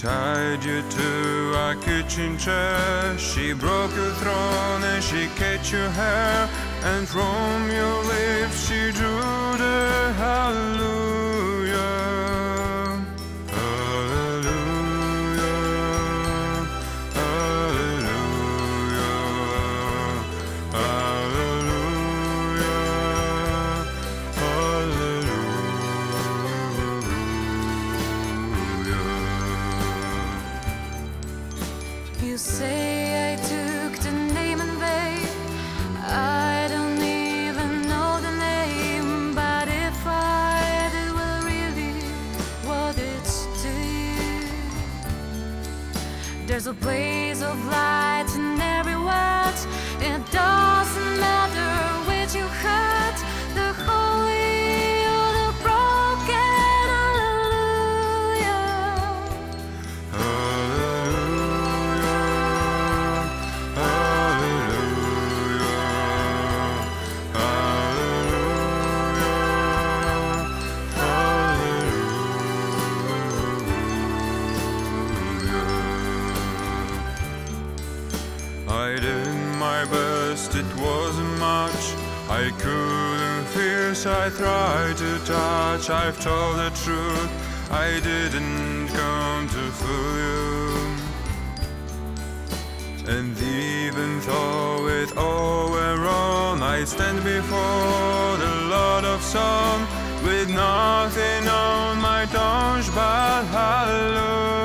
tied you to a kitchen chair. She broke your throne and she cut your hair, and from your lips she drew the hallelujah. Hallelujah. Hallelujah. Hallelujah. Hallelujah. You say I took the name in vain. I don't even know the name, but if I did, well, really, what it's to you. There's a blaze of light in every word. It doesn't matter which you hurt, the holy or the broken. I did my best, it wasn't much. I couldn't feel, so I tried to touch. I've told the truth, I didn't come to fool you. And even though it all went wrong, I stand before the Lord of Song with nothing on my tongue but hallelujah.